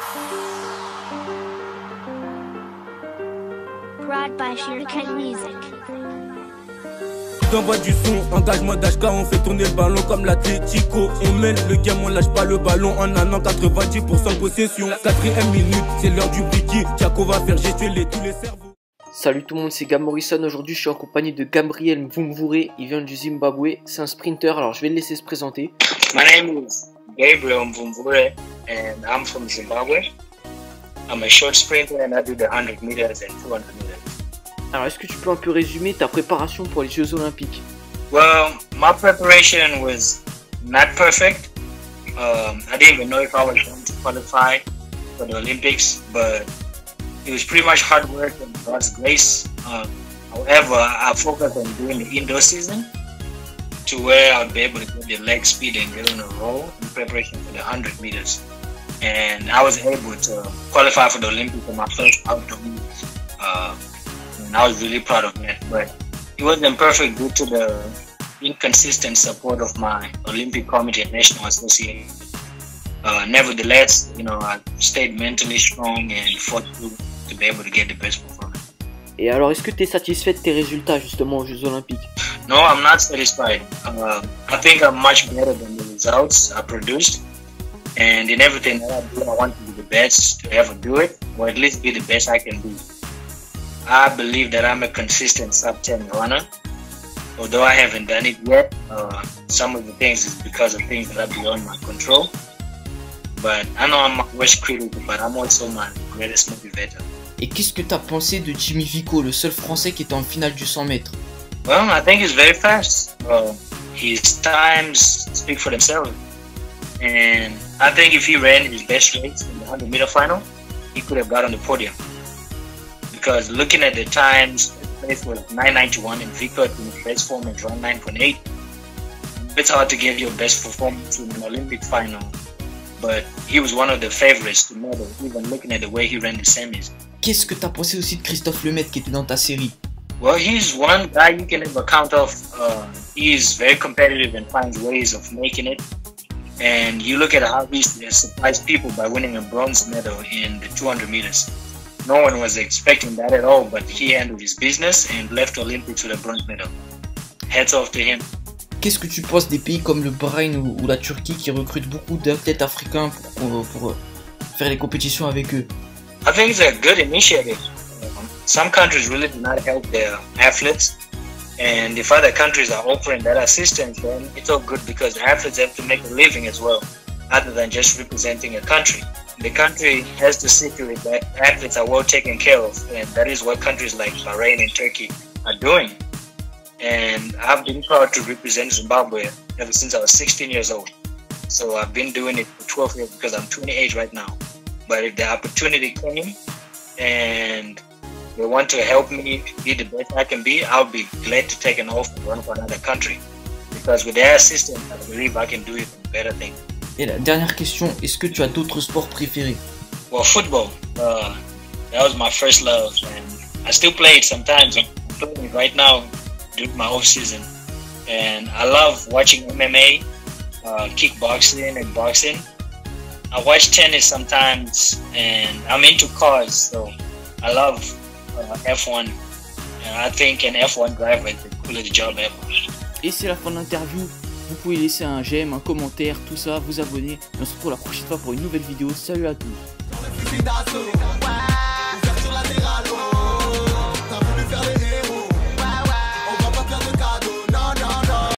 Brought by Shuriken Music. T'envoies du son, engagement d'HK, on fait tourner le ballon comme l'Atlético. On mène le game, on lâche pas le ballon en un an, 90% de possession. 4ème minute, c'est l'heure du biki. Thiago va faire gestuer tous les cerveaux. Salut tout le monde, c'est Gab Morrison. Aujourd'hui je suis en compagnie de Gabriel Mvumvure. Il vient du Zimbabwe, c'est un sprinter, alors je vais le laisser se présenter. My name is Gabriel Mvumvure and I'm from Zimbabwe. I'm a short sprinter and I do the 100 meters and 200 meters. Alors est-ce que tu peux un peu résumer ta préparation pour les Jeux Olympiques? Well, my preparation was not perfect. I didn't even know if I was going to qualify for the Olympics, but it was pretty much hard work and God's grace. However, I focused on doing the indoor season to where I would be able to get the leg speed and get on a roll in preparation for the 100 meters. And I was able to qualify for the Olympics in my first outdoor meet. And I was really proud of that. But it wasn't perfect due to the inconsistent support of my Olympic Committee and National Association. Nevertheless, I stayed mentally strong and fought to be able to get the best performance. Et alors est-ce que tu es satisfait de tes résultats justement aux Jeux Olympiques? No, I'm not satisfied. I think I'm much better than the results I produced. And in everything that I do, I want to be the best to ever do it, or at least be the best I can be. I believe that I'm a consistent sub-10 runner. Although I haven't done it yet, some of the things is because of things that are beyond my control. But I know I'm my worst critic, but I'm also my greatest motivator. Et qu'est-ce que tu as pensé de Jimmy Vico, le seul Français qui est en finale du 100 mètres? Well, I think he's very fast. His times speak for themselves. And I think if he ran his best race in the 100-meter final, he could have got on the podium. Because looking at the times, the race was 9:91 and Vico in his best form is run 9:8. It's hard to get your best performance in an Olympic final. But he was one of the favorites to medal, even looking at the way he ran the semis. Qu'est-ce que tu as pensé aussi de Christophe Lemaitre qui était dans ta série? Well, he's one guy you can never count off. He's very competitive and finds ways of making it. And you look at how he surprised people by winning a bronze medal in the 200 meters. No one was expecting that at all, but he handled his business and left Olympics with a bronze medal. Hats off to him. Qu'est-ce que tu penses des pays comme le Bahreïn ou la Turquie qui recrutent beaucoup d'athlètes africains pour faire les compétitions avec eux? I think it's a good initiative. Some countries really do not help their athletes. And if other countries are offering that assistance, then it's all good because the athletes have to make a living as well, other than just representing a country. The country has to see to it that athletes are well taken care of, and that is what countries like Bahrain and Turkey are doing. And I've been proud to represent Zimbabwe ever since I was 16 years old. So I've been doing it for 12 years because I'm 28 right now. But if the opportunity came and they want to help me be the best I can be, I'll be glad to take an offer and run for another country. Because with their assistance, I believe I can do it better thing. Et la dernière question, est-ce que tu as d'autres sports préférés? Well, football. That was my first love, and I still play it sometimes. I'm playing it right now during my off season, and I love watching MMA, kickboxing, and boxing. I watch tennis sometimes, and I'm into cars, so I love F1. And I think an F1 driver is the coolest job ever. Et c'est la fin de l'interview. Vous pouvez laisser un j'aime, un commentaire, tout ça, vous abonner. Et on se retrouve la prochaine fois pour une nouvelle vidéo. Salut à tous.